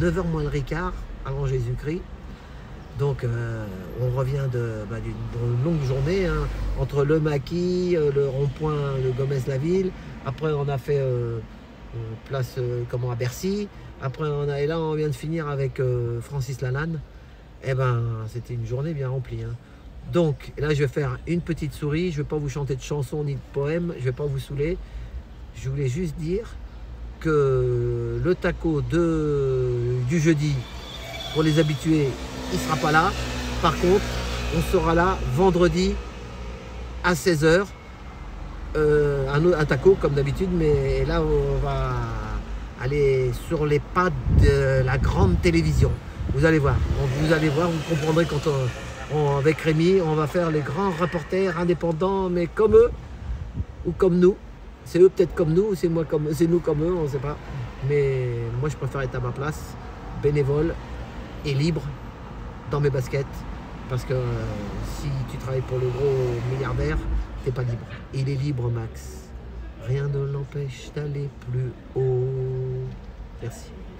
9h moins le quart avant Jésus-Christ. Donc on revient d'une longue journée, hein, entre le Maquis, le rond-point, le Gomez-la-Ville. Après on a fait place à Bercy. Après et là on vient de finir avec Francis Lalanne. Eh ben c'était une journée bien remplie. Hein. Donc là je vais faire une petite souris. Je ne vais pas vous chanter de chansons ni de poèmes. Je ne vais pas vous saouler. Je voulais juste dire que le taco du jeudi, pour les habitués, il ne sera pas là. Par contre, on sera là vendredi à 16h. Un taco comme d'habitude, mais là on va aller sur les pas de la grande télévision. Vous allez voir, vous comprendrez quand avec Rémi, on va faire les grands reporters indépendants, mais comme eux ou comme nous. C'est eux peut-être comme nous, ou c'est nous comme eux, on ne sait pas. Mais moi je préfère être à ma place, bénévole et libre dans mes baskets. Parce que si tu travailles pour le gros milliardaire, t'es pas libre. Il est libre, Max. Rien ne l'empêche d'aller plus haut. Merci.